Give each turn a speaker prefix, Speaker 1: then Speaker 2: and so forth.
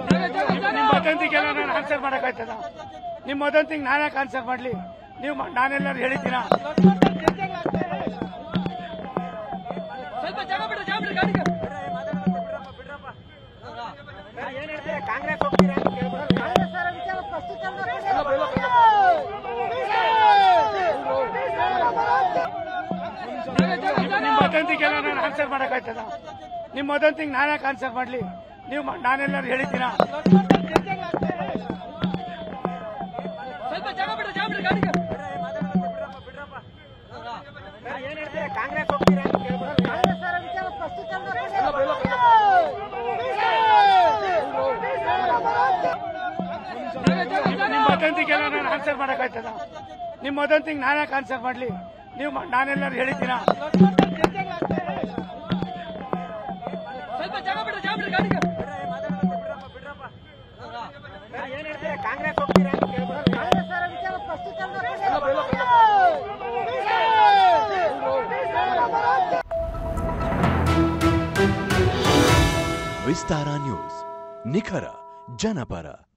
Speaker 1: ನಿಮ್ಮ ವದಂತಿಗೆಲ್ಲ ನಾನು ಆನ್ಸರ್ ಮಾಡಕ್ಕಾಯ್ತದ? ನಿಮ್ಮ ವದಂತಿಗೆ ನಾನು ಯಾಕೆ ಆನ್ಸರ್ ಮಾಡ್ಲಿ? ನೀವು ನಾನೆಲ್ಲರೂ ಹೇಳಿದ್ದೀನ? ನಿಮ್ಮ ವದಂತಿಗೆಲ್ಲ ನಾನು ಆನ್ಸರ್ ಮಾಡಕ್ಕಾಯ್ತದ? ನಿಮ್ಮ ವದಂತಿಗೆ ನಾನು ಯಾಕೆ ಆನ್ಸರ್ ಮಾಡ್ಲಿ? ನೀವು ನಾನೆಲ್ಲರೂ ಹೇಳಿದ್ದೀನ? ನಿಮ್ಮ ವದಂತಿಗೆಲ್ಲ ನಾನು ಆನ್ಸರ್ ಮಾಡಕ್ಕಾಯ್ತದ? ನಿಮ್ಮ ವದಂತಿಗೆ ನಾನು ಯಾಕೆ ಆನ್ಸರ್ ಮಾಡ್ಲಿ? ನೀವು ನಾನೆಲ್ಲರೂ ಹೇಳಿದ್ದೀನ?
Speaker 2: ವಿಸ್ತಾರ ನ್ಯೂಸ್, ನಿಖರ ಜನಪರ.